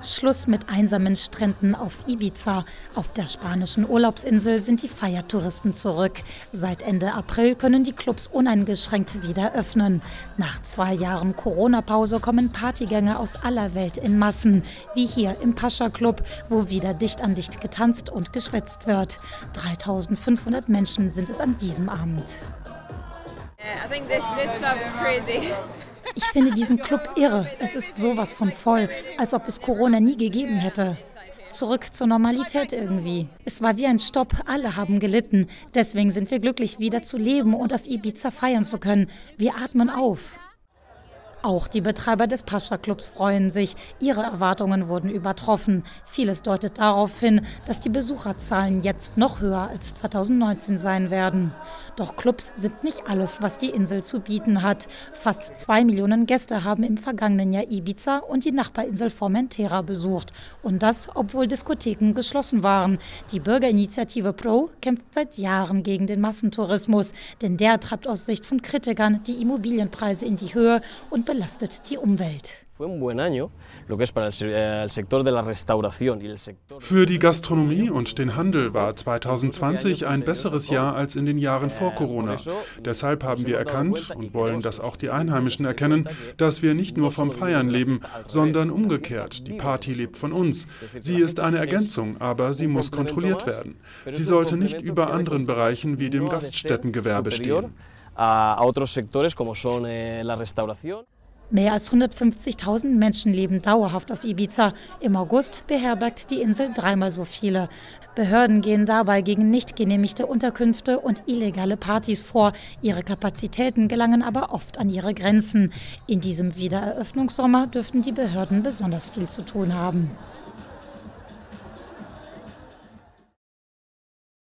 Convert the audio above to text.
Schluss mit einsamen Stränden auf Ibiza. Auf der spanischen Urlaubsinsel sind die Feiertouristen zurück. Seit Ende April können die Clubs uneingeschränkt wieder öffnen. Nach 2 Jahren Corona-Pause kommen Partygänger aus aller Welt in Massen. Wie hier im Pascha Club, wo wieder dicht an dicht getanzt und geschwätzt wird. 3.500 Menschen sind es an diesem Abend. I think this club is crazy. Ich finde diesen Club irre. Es ist sowas von voll, als ob es Corona nie gegeben hätte. Zurück zur Normalität irgendwie. Es war wie ein Stopp, alle haben gelitten. Deswegen sind wir glücklich, wieder zu leben und auf Ibiza feiern zu können. Wir atmen auf. Auch die Betreiber des Pascha-Clubs freuen sich. Ihre Erwartungen wurden übertroffen. Vieles deutet darauf hin, dass die Besucherzahlen jetzt noch höher als 2019 sein werden. Doch Clubs sind nicht alles, was die Insel zu bieten hat. Fast 2 Millionen Gäste haben im vergangenen Jahr Ibiza und die Nachbarinsel Formentera besucht. Und das, obwohl Diskotheken geschlossen waren. Die Bürgerinitiative Pro kämpft seit Jahren gegen den Massentourismus. Denn der treibt aus Sicht von Kritikern die Immobilienpreise in die Höhe und belastet die Umwelt. Für die Gastronomie und den Handel war 2020 ein besseres Jahr als in den Jahren vor Corona. Deshalb haben wir erkannt und wollen, dass auch die Einheimischen erkennen, dass wir nicht nur vom Feiern leben, sondern umgekehrt. Die Party lebt von uns. Sie ist eine Ergänzung, aber sie muss kontrolliert werden. Sie sollte nicht über anderen Bereichen wie dem Gaststättengewerbe stehen. Mehr als 150.000 Menschen leben dauerhaft auf Ibiza. Im August beherbergt die Insel 3-mal so viele. Behörden gehen dabei gegen nicht genehmigte Unterkünfte und illegale Partys vor. Ihre Kapazitäten gelangen aber oft an ihre Grenzen. In diesem Wiedereröffnungssommer dürften die Behörden besonders viel zu tun haben.